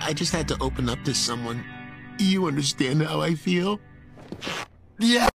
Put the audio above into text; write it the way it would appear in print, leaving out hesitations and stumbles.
I just had to open up to someone. You understand how I feel? Yeah.